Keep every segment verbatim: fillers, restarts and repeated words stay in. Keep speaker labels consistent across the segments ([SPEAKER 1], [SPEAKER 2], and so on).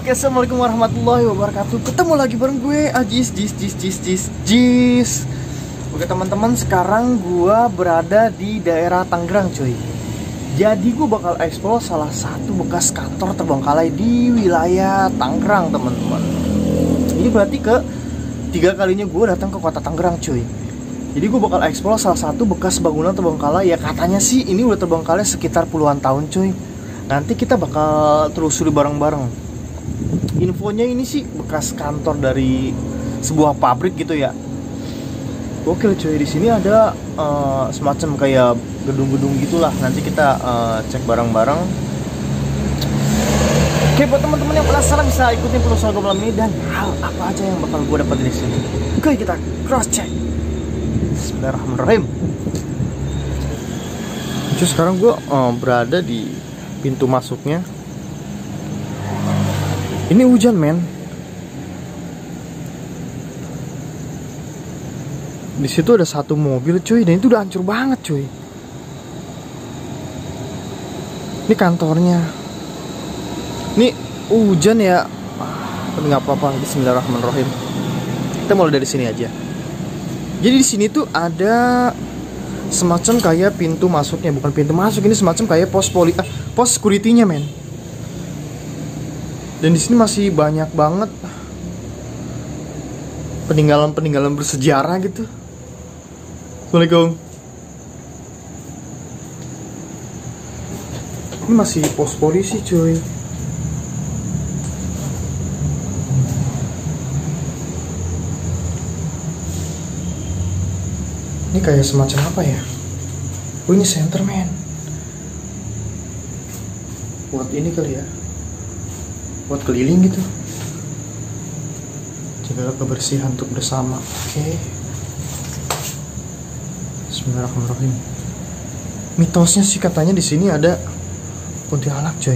[SPEAKER 1] Oke, assalamualaikum warahmatullahi wabarakatuh. Ketemu lagi bareng gue, Ajis, Jis, Jis, Jis, Jis, Jis. Oke teman-teman, sekarang gue berada di daerah Tangerang cuy. Jadi gue bakal eksplor salah satu bekas kantor terbengkalai di wilayah Tangerang teman-teman. Ini berarti ke tiga kalinya gue datang ke kota Tangerang cuy. Jadi gue bakal eksplor salah satu bekas bangunan terbengkalai. Ya katanya sih ini udah terbengkalai sekitar puluhan tahun cuy. Nanti kita bakal telusuri bareng-bareng. Infonya ini sih bekas kantor dari sebuah pabrik gitu ya. Oke cuy, di sini ada uh, semacam kayak gedung-gedung gitulah. Nanti kita uh, cek bareng-bareng. Oke, buat teman-teman yang penasaran bisa ikutin penelusuran gue malam ini dan hal apa aja yang bakal gue dapat di sini. Oke, kita cross check. Bismillahirrahmanirrahim. Jadi sekarang gue uh, berada di pintu masuknya. Ini hujan men. Di situ ada satu mobil cuy, dan itu udah hancur banget cuy. Ini kantornya. Ini hujan ya. Tapi nggak apa-apa. Bismillahirrahmanirrahim. Kita mulai dari sini aja. Jadi di sini tuh ada semacam kayak pintu masuknya, bukan pintu masuk, ini semacam kayak pos poli, ah, pos security-nya men. Dan di sini masih banyak banget peninggalan-peninggalan bersejarah gitu. Assalamualaikum. Ini masih pos polisi cuy. Ini kayak semacam apa ya? Oh, ini center man. Buat ini kali ya, buat keliling gitu. Jaga kebersihan untuk bersama. Oke. Okay. Bismillahirrahmanirrahim. Mitosnya sih katanya di sini ada kuntilanak coy.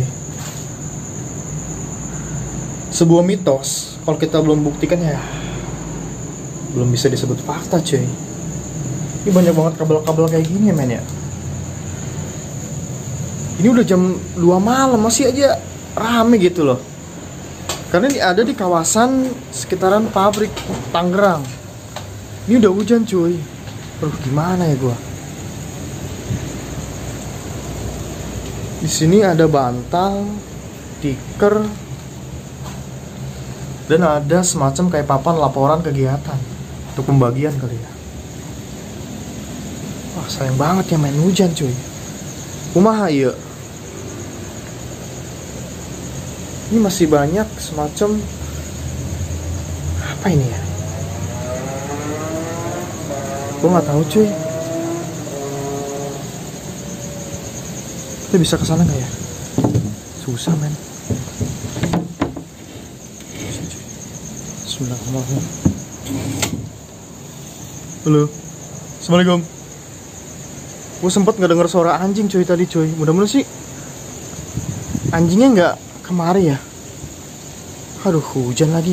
[SPEAKER 1] Sebuah mitos, kalau kita belum buktikan ya belum bisa disebut fakta coy. Ini banyak banget kabel-kabel kayak gini ya men ya. Ini udah jam dua malam masih aja rame gitu loh. Karena ini ada di kawasan sekitaran pabrik Tangerang. Ini udah hujan cuy. Aduh, gimana ya gua? Di sini ada bantal, tikar, dan ada semacam kayak papan laporan kegiatan untuk pembagian kali ya. Wah, sayang banget ya main hujan cuy. Kumaha ya? Ini masih banyak semacam apa ini ya? Gue nggak tahu cuy. Kita bisa kesana nggak ya? Susah men. Bismillahirrahmanirrahim. Halo. Assalamualaikum. Gue sempet nggak denger suara anjing cuy tadi cuy. Mudah-mudahan sih anjingnya nggak kemari ya. Aduh, hujan lagi.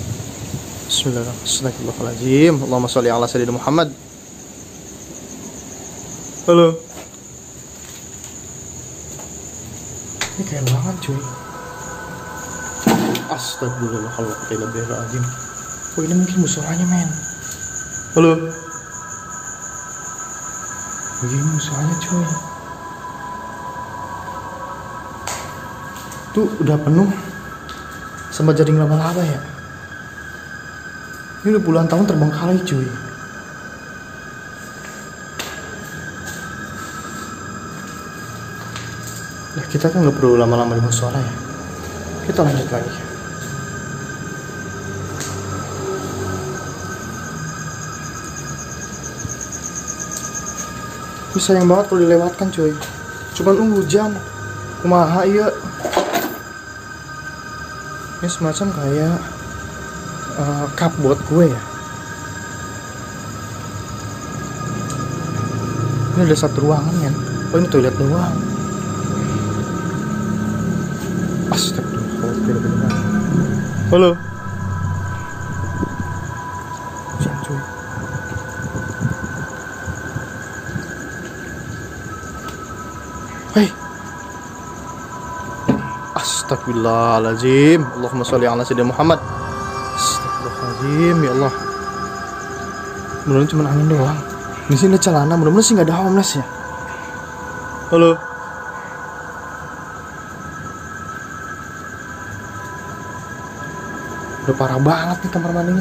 [SPEAKER 1] Bismillahirrahmanirrahim. Allahumma sholli ala sayyidina Muhammad. Halo. Ini kayak banget cuy. Astagfirullahaladzim. Oh, ini mungkin musolanya men. Halo. Begini musolanya cuy. Tuh udah penuh sama jaring laba-laba ya. Ini udah puluhan tahun terbengkalai cuy. Nah, kita kan nggak perlu lama-lama di musola ya. Kita lanjut lagi. Ini sayang banget kalau dilewatkan cuy. Cuman hujan. Kumaha iya. Ini semacam kayak uh, cup buat gue ya. Ini ada satu ruangan kan. Oh, ini toilet doang. Astagfirullah. Halo. Hujan cuy. Hei. Astagfirullah. Astagfirullahaladzim. Allahumma sholli ala sayyidina Muhammad. Astagfirullahaladzim, ya Allah. Mudah-mudahan cuma angin doang. Di sini ada celana, mudah-mudahan sih nggak ada homeless ya. Halo. Udah parah banget nih kamar mandinya.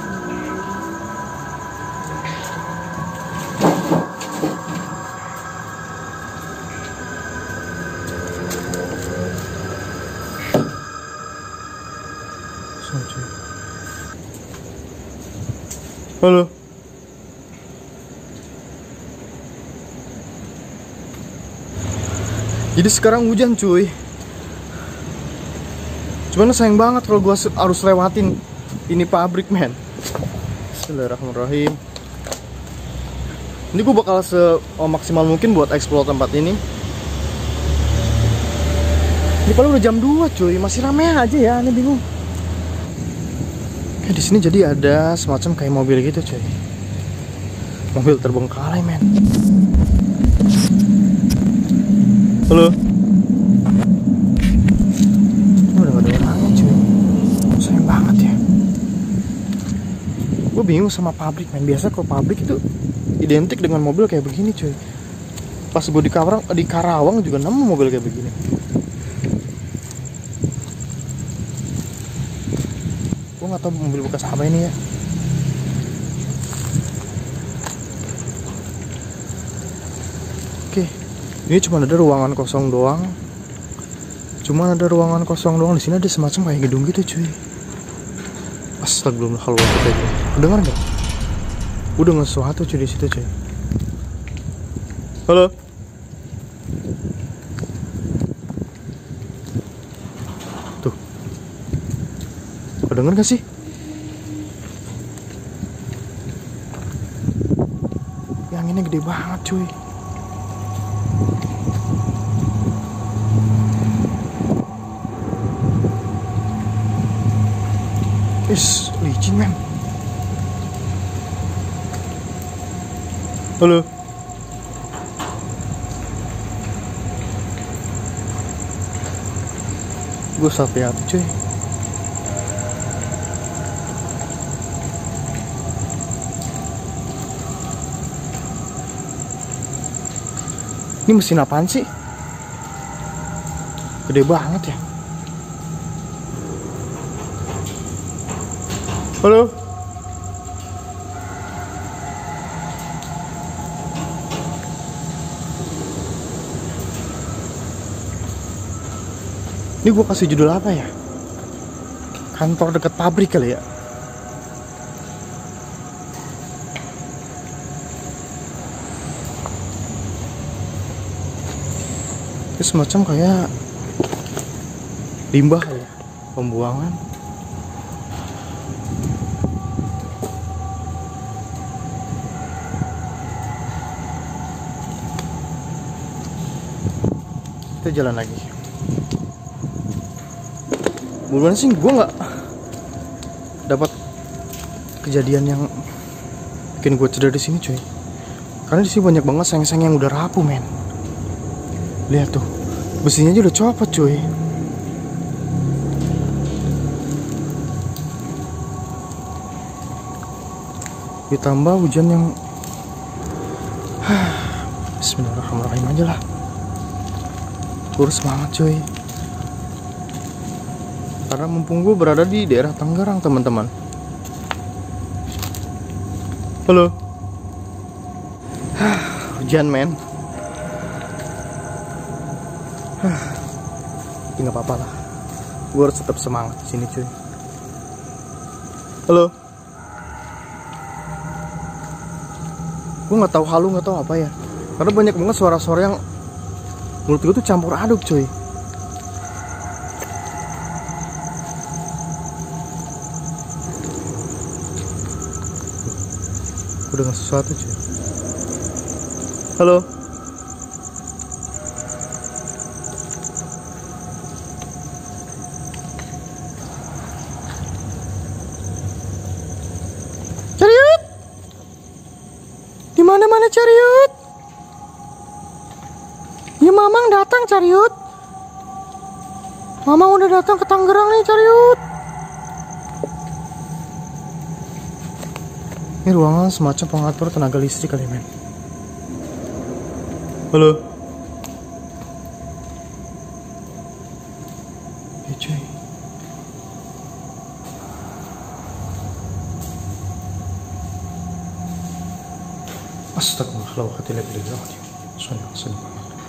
[SPEAKER 1] Halo. Jadi sekarang hujan cuy. Cuman sayang banget kalau gua harus lewatin ini pabrik, men. Bismillahirrahmanirrahim. Ini gua bakal semaksimal mungkin buat explore tempat ini. Ini paling udah jam dua cuy, masih rame aja ya, aneh bingung. Kayak di sini jadi ada semacam kayak mobil gitu cuy. Mobil terbengkalai, men. Halo. Udah gak ada orangnya cuy. Sayang banget ya. Gue bingung sama pabrik, men. Biasa kalau pabrik itu identik dengan mobil kayak begini cuy. Pas gue di Karawang, di Karawang juga nemu mobil kayak begini. Gue gak tau mobil bekas apa ini ya. Oke, ini cuma ada ruangan kosong doang. Cuma ada ruangan kosong doang. Di sini ada semacam kayak gedung gitu cuy. Astagfirullahaladzim. Dengar nggak? Udah nggak sesuatu cuy di situ cuy. Halo. Tuh. Kau denger gak sih? Yang ini gede banget cuy. Is licin, men. Halo. Gue sampai hati cuy. Ini mesin apaan sih? Gede banget ya. Halo. Ini gue kasih judul apa ya? Kantor dekat pabrik kali ya? Ini semacam kayak limbah ya, pembuangan. Kita jalan lagi. Bulan sih gue nggak dapat kejadian yang bikin gue cedera di sini cuy. Karena di sini banyak banget seng-seng yang udah rapuh, men. Lihat tuh, besinya aja udah copot cuy. Ditambah hujan yang Bismillahirrahmanirrahim aja lah. Kurus banget cuy. Karena mumpung gue berada di daerah Tangerang, teman-teman. Halo. Hujan, men. Tapi nggak apa-apa lah. Gue harus tetap semangat di sini cuy. Halo. Gue nggak tahu halu, nggak tahu apa ya. Karena banyak banget suara-suara yang menurut gue tuh campur aduk cuy. Gue dengar sesuatu cuy. Halo. Cariut. Di mana-mana Cariut. Ya mamang datang Cariut. Mama udah datang ke Tangerang nih, Cariut. Ini ruangan semacam pengatur tenaga listrik kali, men. Halo. Ya, cuy. Astagfirullahaladzim. Sunnah, sunnah.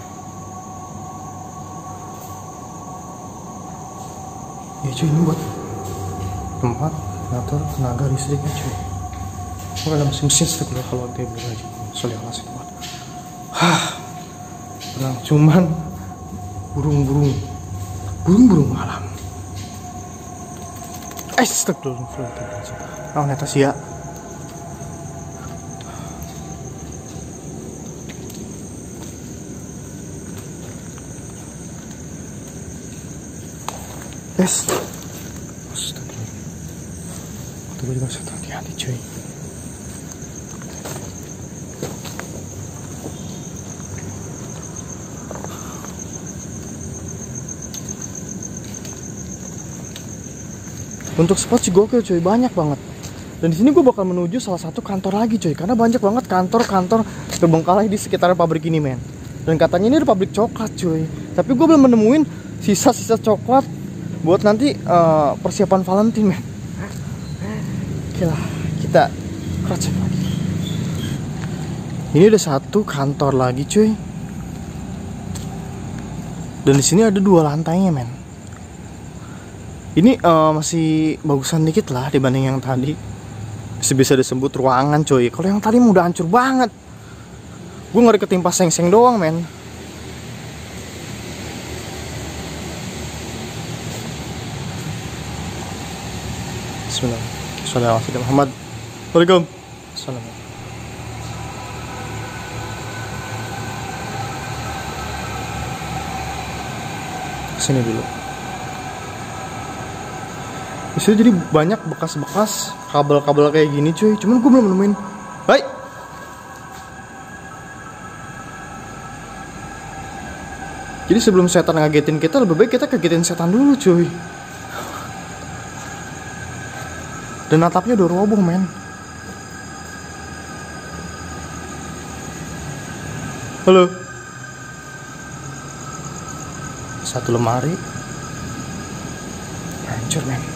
[SPEAKER 1] Ya cuy, ini buat tempat ngatur tenaga listriknya cuy. Bukan ada mesin-mesin astagfirullahaladzim. Astagfirullahaladzim. Hah, tenang, cuman burung-burung, burung-burung malam. Astagfirullahaladzim. Oh, neta sih ya. Yes. Astagfirullah. Gue juga harus hati-hati cuy. Untuk spot sih gokil cuy, banyak banget. Dan di sini gue bakal menuju salah satu kantor lagi cuy, karena banyak banget kantor-kantor terbengkalai di sekitar pabrik ini, men. Dan katanya ini ada pabrik coklat cuy. Tapi gue belum menemuin sisa-sisa coklat buat nanti uh, persiapan Valentine, men. Oke lah, kita cross check lagi. Ini ada satu kantor lagi cuy. Dan di sini ada dua lantainya, men. Ini uh, masih bagusan dikit lah dibanding yang tadi. Masih bisa disebut ruangan cuy. Kalau yang tadi udah hancur banget. Gue ngeri ketimpa seng-seng doang, men. Bismillah. Assalamualaikum Muhammad. Waalaikum. Assalamualaikum. Sini dulu. Di sini jadi banyak bekas-bekas kabel-kabel kayak gini cuy. Cuman gue belum nemuin. Hai. Jadi sebelum setan ngagetin kita, lebih baik kita kagetin setan dulu cuy. Dan atapnya udah roboh, men. Halo. Satu lemari hancur, men.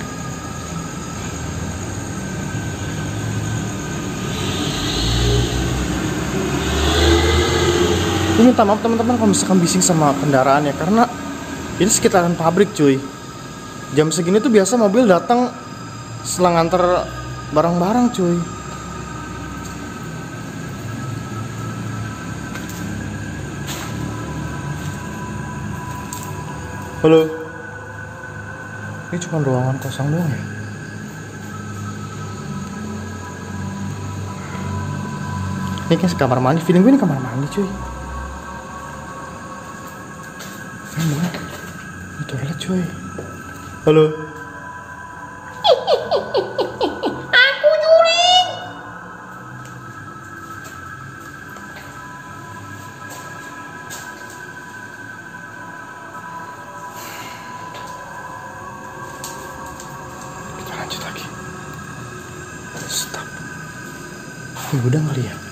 [SPEAKER 1] Ini minta maaf teman-teman kalau misalkan bising sama kendaraan ya, karena ini sekitaran pabrik cuy. Jam segini tuh biasa mobil datang setelah nganter barang-barang cuy. Halo. Ini cuma ruangan kosong doang ya. Ini kan kamar mandi. Feeling gue ini kamar mandi cuy. Ini mana? Ini toilet cuy. Halo. Stop. Ini gudang kali ya?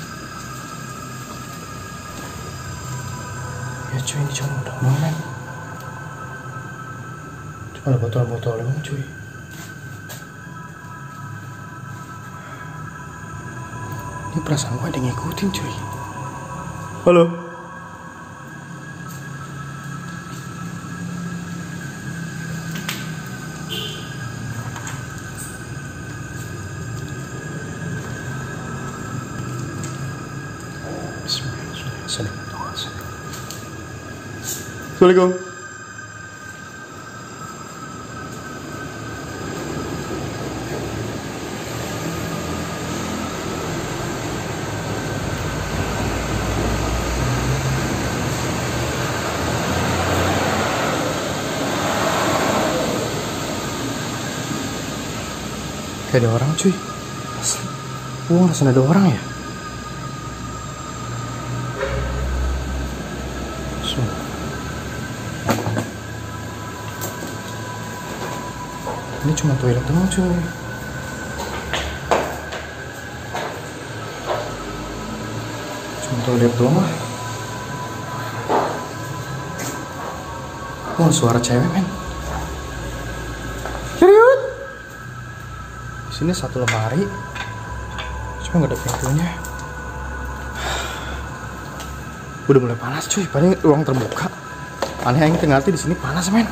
[SPEAKER 1] Ya cuy, ini cuma gudang doang, men. Cuma ada botol-botol doang cuy. Ini perasaan gue ada yang ngikutin cuy. Halo. Assalamualaikum. Kayak ada orang cuy. Asli. Oh, rasanya ada orang ya. Ini cuma toilet doang cuy. Cuma toilet doang lah. Oh, suara cewek men. Serius? Di sini satu lemari, cuma nggak ada pintunya. Udah mulai panas cuy, paling ruang terbuka. Aneh yang ngerti di sini panas men.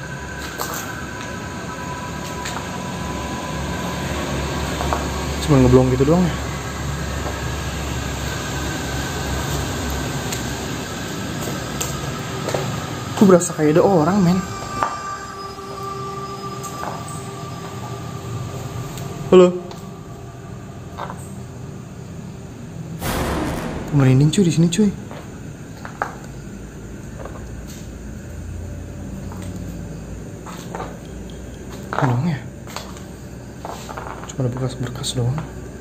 [SPEAKER 1] Cuma ngeblong gitu doang ya. Aku berasa kayak ada orang men. Halo. Merinding cuy di sini cuy. Doang ya. Cuma ada bekas-bekas doang.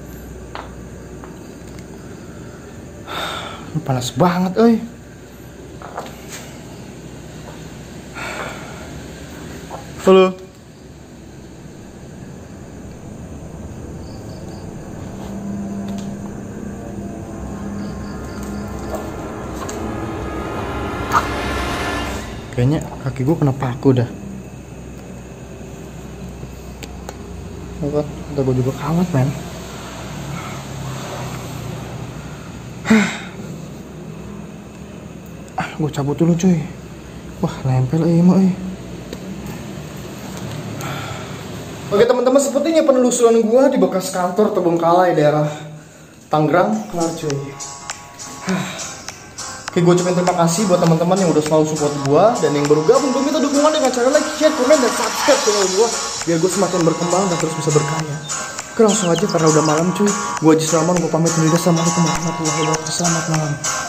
[SPEAKER 1] Panas banget, euy. Halo. Kayaknya kaki gue kena paku dah. Apa? Udah gue juga kawat men. Ah, gue cabut dulu cuy. Wah, nempel eh mau eh. Oke teman-teman, sepertinya penelusuran gue di bekas kantor Terbengkalai daerah Tangerang kelar cuy. Oke, gue ucapin terima kasih buat teman-teman yang udah selalu support gue, dan yang baru gabung gue minta dukungan dengan cara like, share, komen, dan subscribe channel gue biar gue semakin berkembang dan terus bisa berkarya. Oke, langsung aja karena udah malam cuy. Gue Ajis Rahman, gue pamit undur diri. Assalamualaikum warahmatullahi wabarakatuh. Selamat malam.